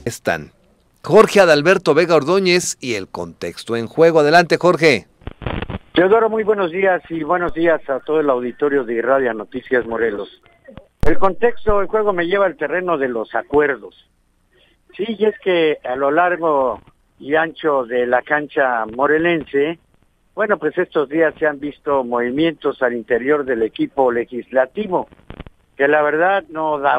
Están Jorge Adalberto Vega Ordóñez y el contexto en juego. Adelante, Jorge. Teodoro, muy buenos días y buenos días a todo el auditorio de Radio Noticias Morelos. El contexto en juego me lleva al terreno de los acuerdos. Sí, y es que a lo largo y ancho de la cancha morelense, bueno, pues estos días se han visto movimientos al interior del equipo legislativo, que la verdad no da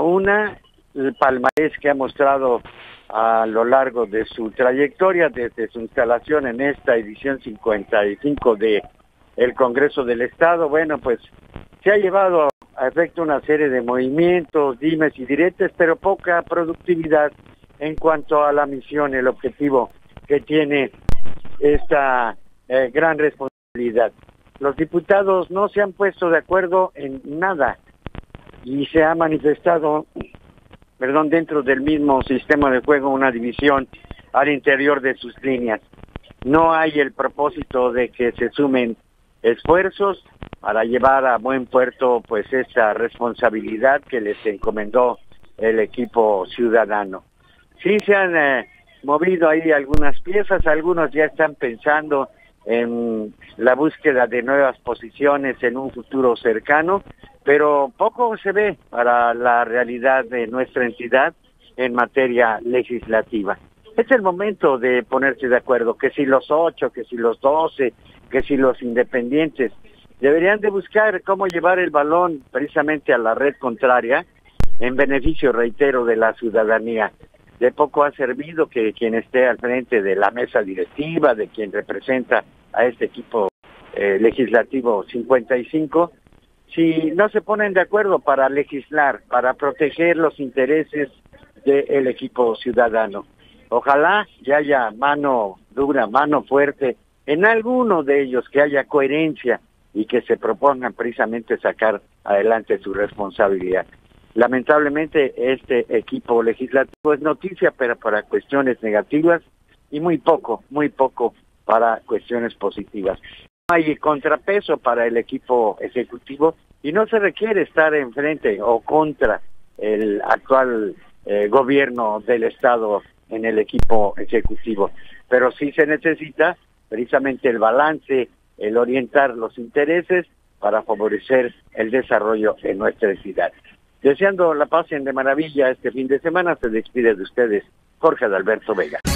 el palmarés que ha mostrado a lo largo de su trayectoria, desde su instalación en esta edición 55 de el Congreso del Estado. Bueno, pues se ha llevado a efecto una serie de movimientos, dimes y diretes, pero poca productividad en cuanto a la misión, el objetivo que tiene esta gran responsabilidad. Los diputados no se han puesto de acuerdo en nada y se ha manifestado, dentro del mismo sistema de juego, una división al interior de sus líneas. No hay el propósito de que se sumen esfuerzos para llevar a buen puerto pues esta responsabilidad que les encomendó el equipo ciudadano. Sí se han movido ahí algunas piezas, algunos ya están pensando en la búsqueda de nuevas posiciones en un futuro cercano, pero poco se ve para la realidad de nuestra entidad en materia legislativa. Es el momento de ponerse de acuerdo, que si los 8, que si los 12, que si los independientes, deberían de buscar cómo llevar el balón precisamente a la red contraria, en beneficio, reitero, de la ciudadanía. De poco ha servido que quien esté al frente de la mesa directiva, de quien representa a este equipo legislativo 55, si no se ponen de acuerdo para legislar, para proteger los intereses del equipo ciudadano. Ojalá que haya mano dura, mano fuerte en alguno de ellos, que haya coherencia y que se propongan precisamente sacar adelante su responsabilidad. Lamentablemente este equipo legislativo es noticia, pero para cuestiones negativas, y muy poco para cuestiones positivas. No hay contrapeso para el equipo ejecutivo y no se requiere estar enfrente o contra el actual gobierno del Estado en el equipo ejecutivo, pero sí se necesita precisamente el balance, el orientar los intereses para favorecer el desarrollo en nuestra entidad. Deseando la pasen de maravilla este fin de semana, se despide de ustedes Jorge Adalberto Vega.